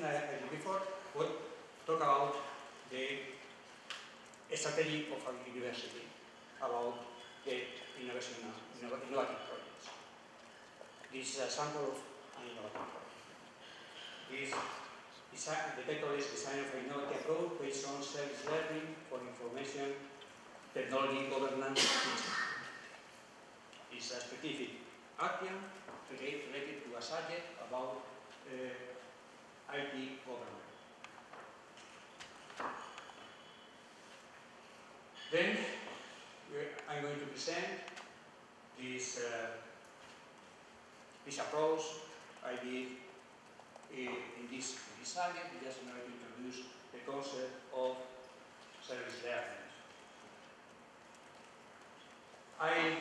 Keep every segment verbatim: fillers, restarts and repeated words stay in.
mentioned a little before, we'll talk about the strategy of a university, about the innovation, innovative projects. This is a sample of an innovative project. This design, the title is Design of an Innovative Approach based on Service Learning for Information Technology Governance. It's a specific action related to a subject about uh, I T government. Then I'm going to present this, uh, this approach I did in, in, this, in this subject, just in order to introduce the concept of service learning. I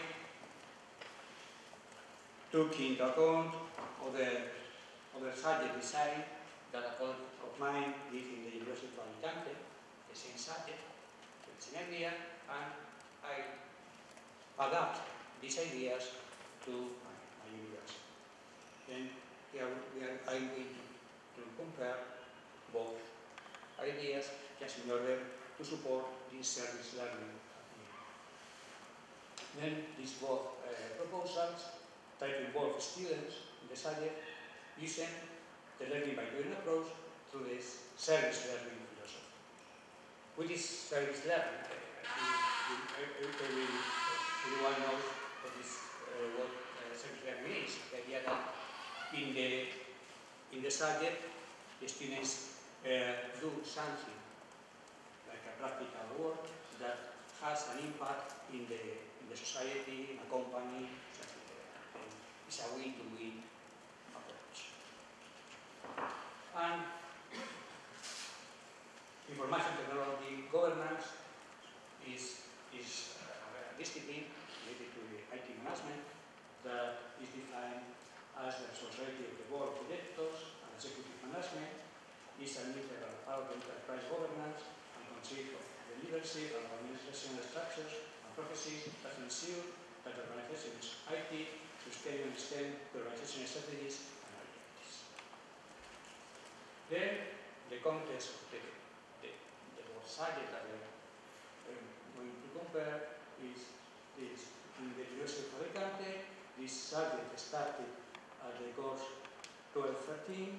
took into account other, other subject design that a colleague of mine did in the University of Alicante, the same subject, the same idea, and I adapt these ideas to my, my university. Then we are, we are, I'm going to, to compare both ideas just in order to support this service learning. Then these both uh, proposals try to involve students in the subject using the learning by doing approach through this service learning philosophy. What is service learning? Everyone knows what, is, uh, what uh, service learning is. The idea that in the, in the subject, the students uh, do something like a practical work that has an impact in the, in the society, in a company, something like that. It's a win-to-win approach. And information technology governance is, is a discipline related to the I T management that is defined as the responsibility of the board of directors and executive management, is an integral part of enterprise governance and consists of the leadership and organizational structures and processes that ensure that the organization's I T sustain and extend the organizational strategies and objectives. Then, the context of the, the, the subject that we are um, going to compare is this. In the University of Alicante, this subject started at the course twelve thirteen,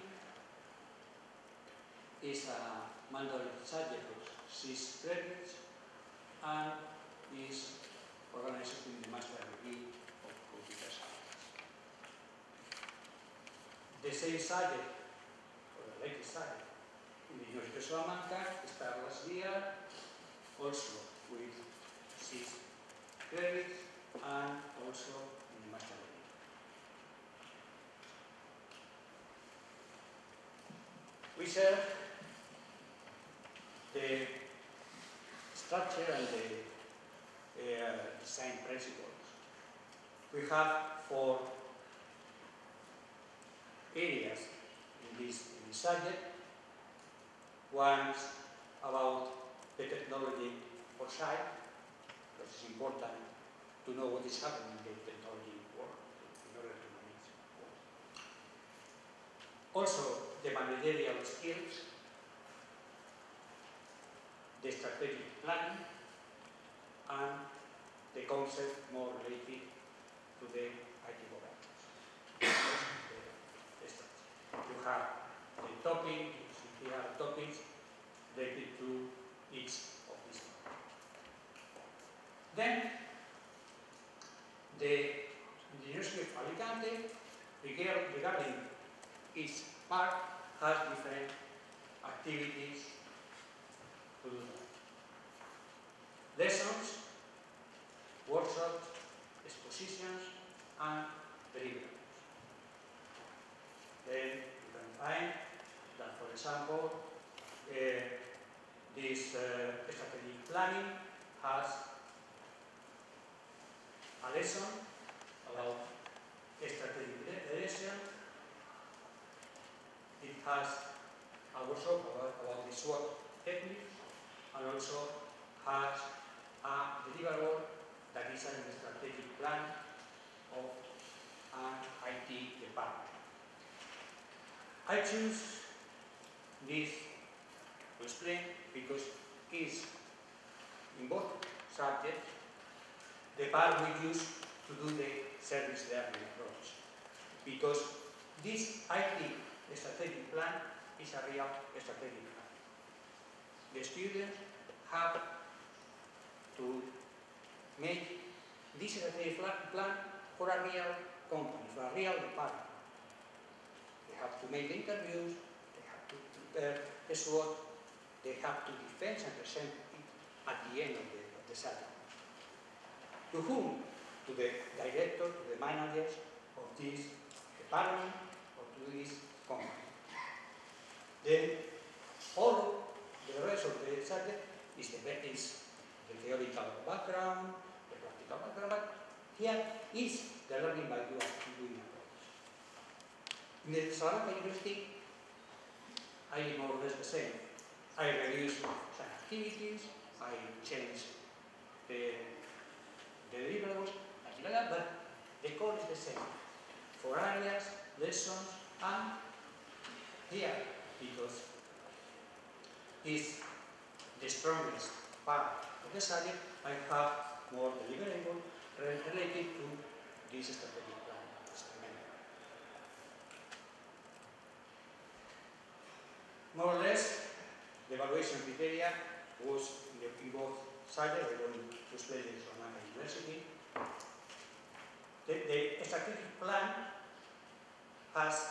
is a mandatory subject of six credits, and is organized in the master degree of computer science. The same subject, or the latest subject, in the University of Salamanca started last year, also with six credits, and also in the master degree. We share the structure and the uh, design principles. We have four areas in this, in this subject. One is about the technology foresight, because it's important to know what is happening in the technology world in order to manage it. Also, the managerial skills, the strategic planning, and the concept more related to the I T governance. the, the structure. You have the topic, you see here topics related to each of these. Then, the University of Alicante, regarding its part, has different activities to do that. Lessons, workshops, expositions, and deliverables. Then you can find that, for example, uh, this uh, strategic planning has a lesson about strategic direction. It has a workshop about, about the SWOT technique, and also has a deliverable that is a strategic plan of an I T department. I choose this to explain because is in both subjects the part we use to do the service learning approach. Because this I T strategic plan is a real strategic plan. The students have to make this strategic plan for a real company, for a real department. They have to make the interviews, they have to prepare the SWOT, they have to defend and present it at the end of the, of the cycle. To whom? To the director, to the managers of this department or to this company. Then all the rest of the subject is the, is the theoretical background, the practical background, but here is the learning by doing approach. In the Salamanca University, I did more or less the same. I reduced some activities, I changed the, the deliverables, like that, but the core is the same. For areas, lessons, and here, because it's the strongest part of the subject, I have more deliverable related to this strategic plan. More or less, the evaluation criteria was in, the, in both subjects. I'm going to explain it from Salamanca University. The, the strategic plan has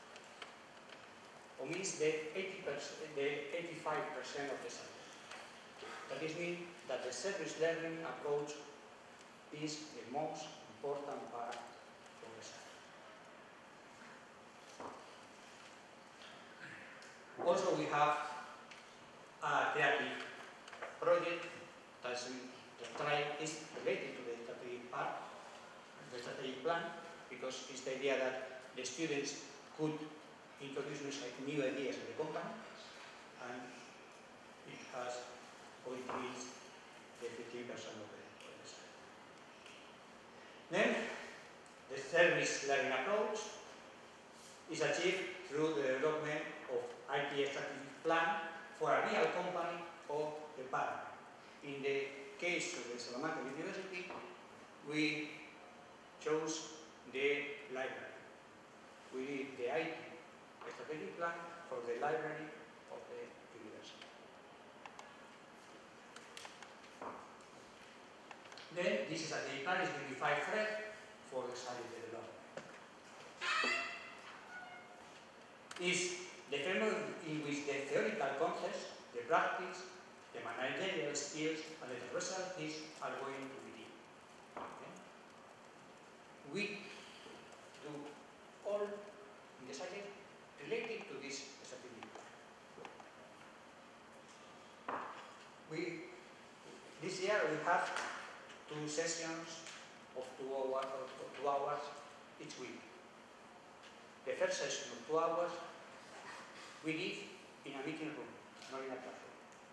omits the eighty percent, the eighty-five percent of the subject. That is mean that the service learning approach is the most important part of the subject. Also, we have a creative project that is related to the strategic part, the strategic plan, because it's the idea that the students could introduce new ideas in the company, and it has, or it means the fifteen percent of the study. Then, the service learning approach is achieved through the development of I T strategic plan for a real company or department. In the case of the Salamanca University, we chose the library. We did the I T strategic plan for the library of the university. Then, this is a strategic plan, is the unified thread for the study development. Is the framework in which the theoretical concepts, the practice, the managerial skills, and the results are going to begin. Okay? We do all in the subject related to this strategic plan. We, this year we have two sessions of two hours, of two hours each week. The first session of two hours we did in a meeting room, not in a classroom.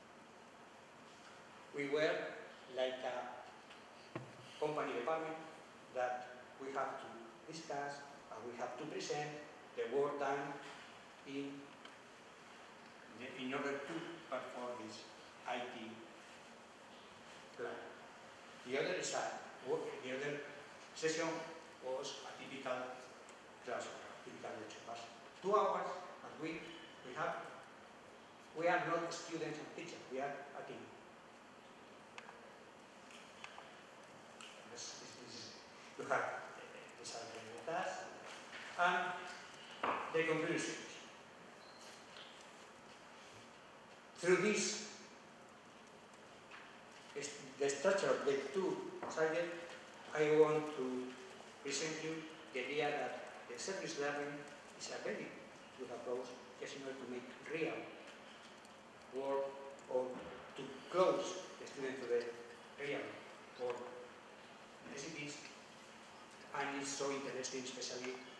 We were like a company department that we have to discuss and we have to present the work done in, the, in order to perform this I T plan. The other side, the other session was a typical classroom, typical lecture. But two hours a week we have. We are not students and teachers, we are a team. This, this, this, you have these are the tasks and the conclusions. Through this, the structure of the two subjects, I want to present you the idea that the service learning is a very good approach just in order to make real work or to close the student to the real work necessities, and it's so interesting, especially